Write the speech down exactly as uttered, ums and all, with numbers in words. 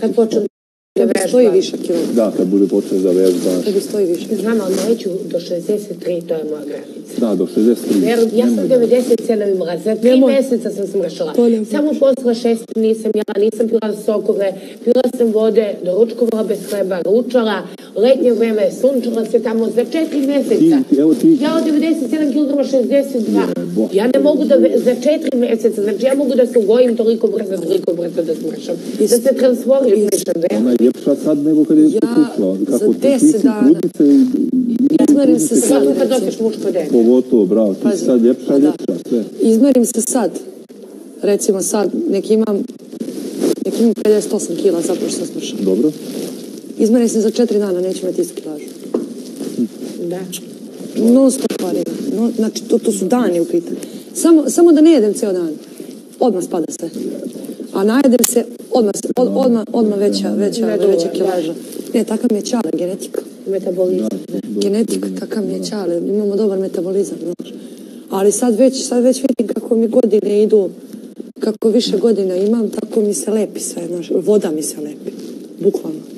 Kad počnem da vežba. Stoji više kilograma. Da, kad bude počne da vežba. Kad stoji više. Znam, ali neću do šezdeset tri, to je moja granica. Da, do šezdeset tri. Ja sam devedeset sedam imala, za tri meseca sam smršala. Samo posle šest nisam jela, nisam pila sokove, pila sam vode, doručkovala bez hleba, ručala, letnje vreme, sunčala se tamo za četiri meseca. Ja od devedeset sedam kilograma šezdeset dva. Ja ne mogu da, za četiri meseca, znači ja mogu da se ugojim toliko brzo, toliko brzo da smršam. Da se transformišem. Ona je ljepša sad nego kada je pušla. Ja za deset dana izmerim se sad. Kad nosiš muško dete. Pogotovo, bravo, ti sad ljepša, ljepša, sve. Izmerim se sad. Recimo sad, nek imam nek imam pedeset osam kila zato što sam smršala. Dobro. Izmerim se za četiri dana, neću imati istu kilažu. Da. Non stop varira. No, znači, to, to su dani u pitanju. Samo, samo da ne jedem ceo dan. Odmah spada sve. A najedem se, odmah, od, odmah, odmah veća, veća, veća kilaža. Ne, takav mi je čale, genetika. Metabolizam. Genetika, takav mi je čale. Imamo dobar metabolizam, znaš. Ali sad već, sad već vidim kako mi godine idu, kako više godina imam, tako mi se lepi sve, znaš. Voda mi se lepi. Bukvalno.